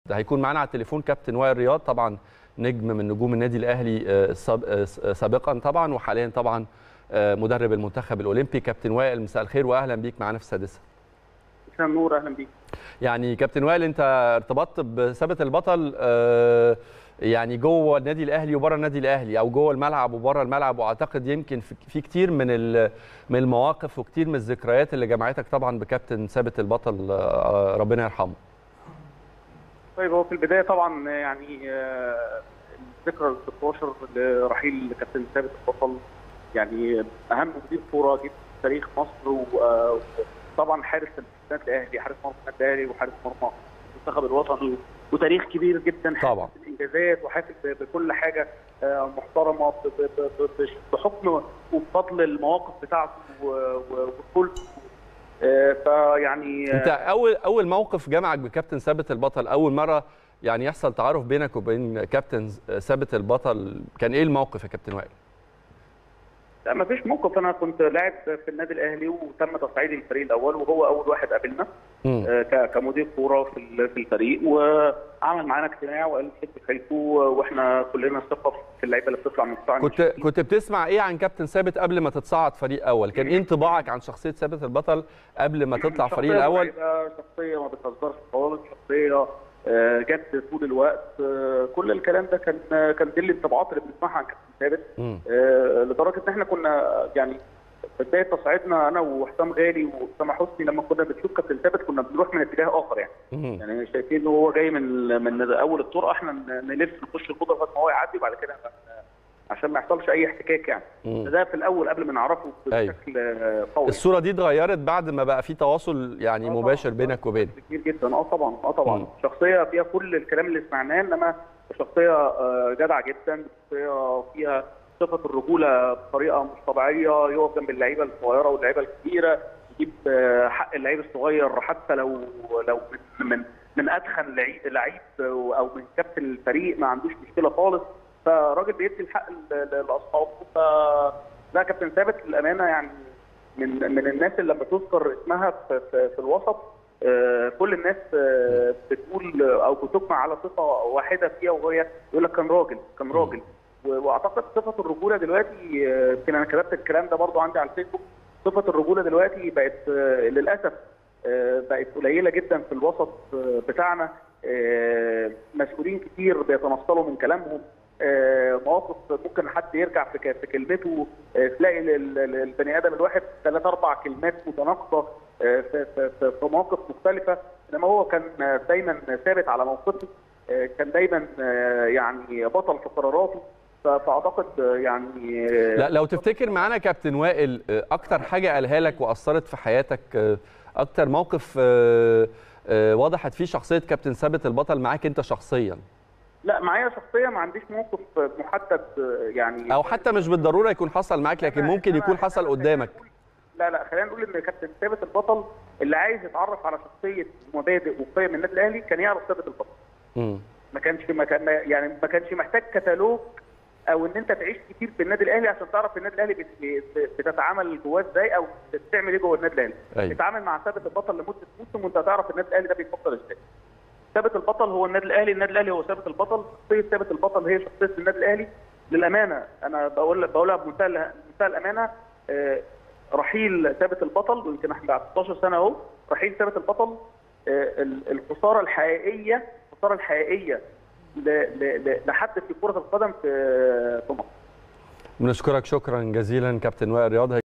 ده هيكون معانا على التليفون كابتن وائل رياض، طبعا نجم من نجوم النادي الاهلي سابقا طبعا، وحاليا طبعا مدرب المنتخب الاولمبي. كابتن وائل مساء الخير واهلا بيك معانا في السادسه. مساء النور، اهلا بيك. يعني كابتن وائل، انت ارتبطت بثابت البطل يعني جوه النادي الاهلي وبره النادي الاهلي، او جوه الملعب وبره الملعب، واعتقد يمكن في كتير من المواقف وكتير من الذكريات اللي جمعتك طبعا بكابتن ثابت البطل ربنا يرحمه. طيب، هو في البدايه طبعا يعني الذكرى ال 16 لرحيل كابتن ثابت البطل، يعني اهم مدير كوره جه في تاريخ مصر، وطبعا حارس النادي الاهلي، حارس مرمى النادي الاهلي وحارس مرمى المنتخب الوطني، وتاريخ كبير جدا طبعا، بالانجازات وحافل بكل حاجه محترمه بحكم وبفضل المواقف بتاعته وكل فيعني انت اول موقف جمعك بكابتن ثابت البطل، اول مره يعني يحصل تعارف بينك وبين كابتن ثابت البطل، كان ايه الموقف يا كابتن وائل؟ لا، ما فيش موقف. انا كنت لاعب في النادي الاهلي وتم تصعيدي للفريق الاول، وهو اول واحد قابلنا كمدير كوره في الفريق، وعمل معانا اجتماع وقال لي شد حيلكم واحنا كلنا ثقه في اللعيبه اللي بتطلع من القطاع. كنت بتسمع ايه عن كابتن ثابت قبل ما تتصعد فريق اول؟ كان ايه انطباعك عن شخصيه ثابت البطل قبل ما تطلع فريق الاول؟ شخصيه ما بتهزرش خالص، شخصيه جد طول الوقت. كل الكلام ده كان دي الانطباعات اللي بنسمعها عن كابتن ثابت، لدرجه ان احنا كنا يعني في بدايه تصعيدنا انا وحسام غالي واسامه حسني، لما كنا بنشوف كابتن ثابت كنا بنروح من اتجاه اخر، يعني شايفين ان هو جاي من اول الطرقه، احنا نلف نخش الخطوه لغايه ما هو يعدي، وبعد كده عشان ما يحصلش اي احتكاك يعني. ده في الاول قبل ما نعرفه بشكل قوي. الصوره دي اتغيرت بعد ما بقى في تواصل يعني مباشر بينك وبينه؟ كتير جدا. طبعا شخصيه فيها كل الكلام اللي سمعناه، انما شخصيه جدعه جدا، شخصيه فيها صفه الرجوله بطريقه مش طبيعيه، يقف جنب اللعيبه الصغيره واللعيبه الكبيره، يجيب حق اللعيب الصغير حتى لو من ادخن لعيب او من كابتن الفريق، ما عندوش مشكله خالص. فراجل بيدي الحق لاصحابه. فده كابتن ثابت للامانه يعني من الناس اللي لما تذكر اسمها في الوسط كل الناس بتقول او بتجمع على صفه واحده فيها، وهي يقول لك كان راجل. واعتقد صفه الرجوله دلوقتي، يمكن انا كتبت الكلام ده برضو عندي على الفيسبوك، صفه الرجوله دلوقتي بقت للاسف بقت قليله جدا في الوسط بتاعنا. مسؤولين كتير بيتنصلوا من كلامهم، مواقف ممكن حد يرجع في كلمته، تلاقي البني ادم الواحد 3-4 كلمات متناقضه في مواقف مختلفه، انما هو كان دايما ثابت على موقفه، كان دايما يعني بطل في قراراته. فاعتقد يعني لا، لو تفتكر معانا كابتن وائل اكتر حاجه قالها لك واثرت في حياتك، اكتر موقف وضحت فيه شخصيه كابتن ثابت البطل معاك انت شخصيا؟ لا، معايا شخصيا ما عنديش موقف محدد يعني، او حتى مش بالضروره يكون حصل معاك، لكن ممكن يكون حصل قدامك. لا، خلينا نقول ان كابتن ثابت البطل اللي عايز يتعرف على شخصيه ومبادئ وقيم النادي الاهلي كان يعرف ثابت البطل. ما كانش محتاج كتالوج او ان انت تعيش كتير في النادي الاهلي عشان تعرف النادي الاهلي بتتعامل جواه ازاي او بتعمل ايه جوه النادي الاهلي. تتعامل مع ثابت البطل لمده موسم وانت هتعرف النادي الاهلي ده بيفكر ازاي. ثابت البطل هو النادي الاهلي هو ثابت البطل، شخصيه ثابت البطل هي شخصيه النادي الاهلي. للامانه انا بقولها بمنتهى الامانه، رحيل ثابت البطل، ويمكن احنا بعد 16 سنه اهو رحيل ثابت البطل، الخساره الحقيقيه لحد في كره القدم في مصر. بنشكرك شكرا جزيلا كابتن وائل رياض.